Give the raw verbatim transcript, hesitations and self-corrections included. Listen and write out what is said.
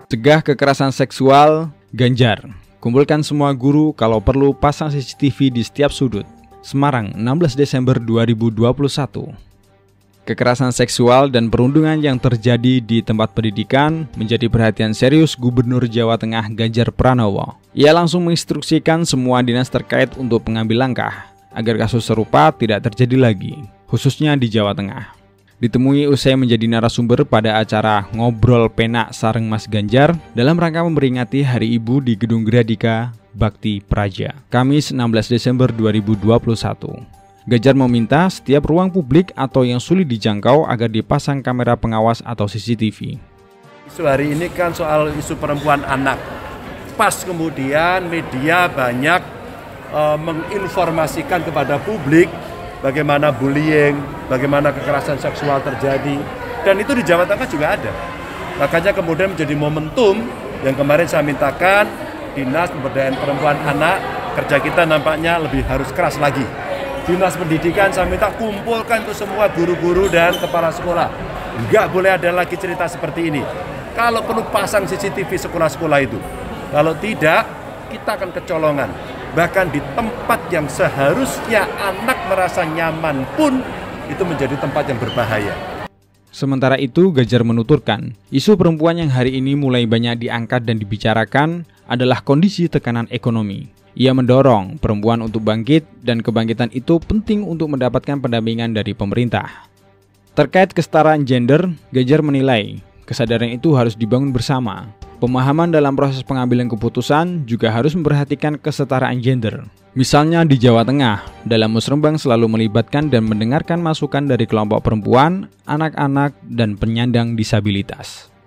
Cegah kekerasan seksual, Ganjar. Kumpulkan semua guru, kalau perlu pasang C C T V di setiap sudut. Semarang, enam belas Desember dua ribu dua puluh satu. Kekerasan seksual dan perundungan yang terjadi di tempat pendidikan menjadi perhatian serius Gubernur Jawa Tengah Ganjar Pranowo. Ia langsung menginstruksikan semua dinas terkait untuk mengambil langkah agar kasus serupa tidak terjadi lagi, khususnya di Jawa Tengah. Ditemui usai menjadi narasumber pada acara Ngobrol Penak Sareng Mas Ganjar dalam rangka memperingati Hari Ibu di Gedung Gradika Bakti Praja, Kamis enam belas Desember dua ribu dua puluh satu. Ganjar meminta setiap ruang publik atau yang sulit dijangkau agar dipasang kamera pengawas atau C C T V. Isu hari ini kan soal isu perempuan anak. Pas kemudian media banyak e, menginformasikan kepada publik bagaimana bullying, bagaimana kekerasan seksual terjadi, dan itu di Jawa Tengah juga ada. Makanya kemudian menjadi momentum yang kemarin saya mintakan Dinas Pemberdayaan Perempuan Anak, kerja kita nampaknya lebih harus keras lagi. Dinas Pendidikan saya minta kumpulkan itu semua guru-guru dan kepala sekolah. Enggak boleh ada lagi cerita seperti ini. Kalau perlu pasang C C T V sekolah-sekolah itu. Kalau tidak, kita akan kecolongan. Bahkan di tempat yang seharusnya anak merasa nyaman pun itu menjadi tempat yang berbahaya. Sementara itu, Ganjar menuturkan, isu perempuan yang hari ini mulai banyak diangkat dan dibicarakan adalah kondisi tekanan ekonomi. Ia mendorong perempuan untuk bangkit dan kebangkitan itu penting untuk mendapatkan pendampingan dari pemerintah. Terkait kesetaraan gender, Ganjar menilai kesadaran itu harus dibangun bersama. Pemahaman dalam proses pengambilan keputusan juga harus memperhatikan kesetaraan gender. Misalnya di Jawa Tengah, dalam musrembang selalu melibatkan dan mendengarkan masukan dari kelompok perempuan, anak-anak, dan penyandang disabilitas.